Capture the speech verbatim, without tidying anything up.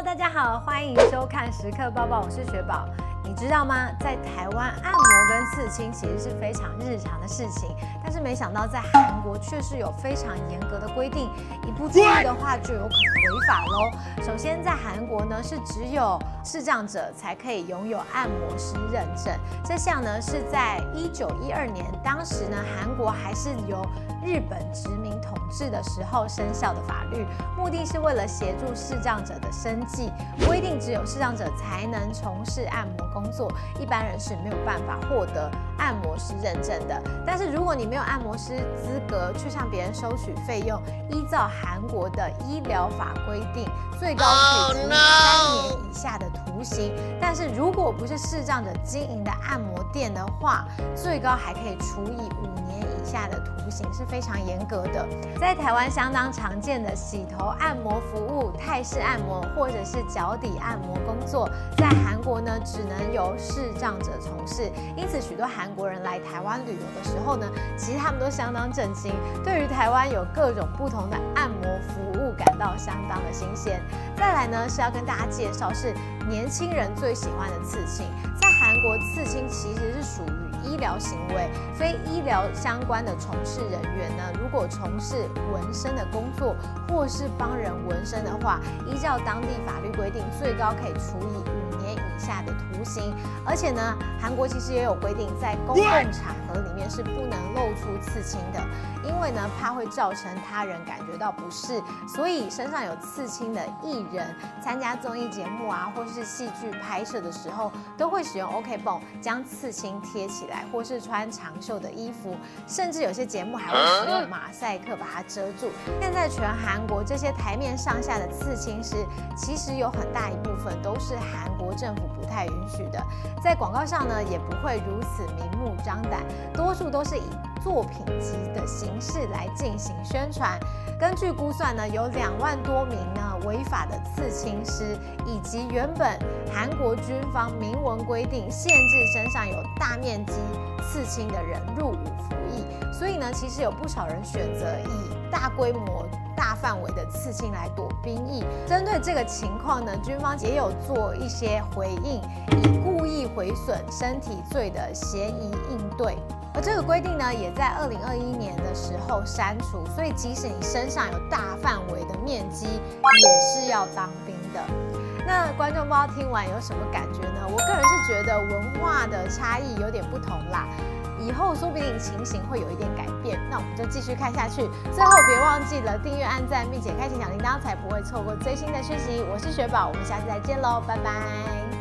Hello， 大家好，欢迎收看时刻报报，我是雪宝。你知道吗？在台湾，按摩跟刺青其实是非常日常的事情，但是没想到在韩国却是有非常严格的规定，一不注意的话就有可能违法喽。首先，在韩国呢是只有视障者才可以拥有按摩师认证，这项呢是在一九一二年，当时呢韩国还是由日本殖民统治的时候生效的法律，目的是为了协助视障者的生计，规定只有视障者才能从事按摩工作，一般人是没有办法获得按摩师认证的。但是如果你没有按摩师资格，却向别人收取费用，依照韩国的医疗法规定，最高可以处以三年以下的徒刑。但是如果不是视障者经营的按摩店的话，最高还可以处以五年以下的徒刑，是非常严格的。在台湾相当常见的洗头按摩服务、泰式按摩或者是脚底按摩工作，在韩国呢只能由视障者从事。因此，许多韩国人来台湾旅游的时候呢，其实他们都相当震惊，对于台湾有各种不同的按摩服务感到相当的新鲜。再来呢是要跟大家介绍是年轻人最喜欢的刺青。在韩国，刺青其实是属于医疗行为，非医疗相关的从事人员呢，如果从事纹身的工作或是帮人纹身的话，依照当地法律规定，最高可以处以五年以下的徒刑。而且呢，韩国其实也有规定，在公共场合里面是不能露出刺青的，因为呢怕会造成他人感觉到不适，所以身上有刺青的艺人参加综艺节目啊，或是戏剧拍摄的时候，都会使用 OK 绷将刺青贴起来，或是穿长袖的衣服，甚至有些节目还会使用马赛克把它遮住。现在全韩国这些台面上下的刺青师，其实有很大一部分都是韩国政府不太允许的，在广告上呢也不会如此明目张胆，多数都是以作品集的形式来进行宣传。根据估算呢，有两万多名呢违法的刺青师，以及原本韩国军方明文规定限制身上有大面积刺青的人入伍服役。所以呢，其实有不少人选择以大规模、大范围的刺青来躲兵役。针对这个情况呢，军方也有做一些回应，以故意毁损身体罪的嫌疑应对。而这个规定呢，也在二零二一年的时候删除，所以即使你身上有大范围的面积，也是要当兵的。那观众不知道听完有什么感觉呢？我个人是觉得文化的差异有点不同啦，以后说不定情形会有一点改变。那我们就继续看下去。最后别忘记了订阅、按赞，并且开启小铃铛，才不会错过最新的讯息。我是雪宝，我们下次再见喽，拜拜。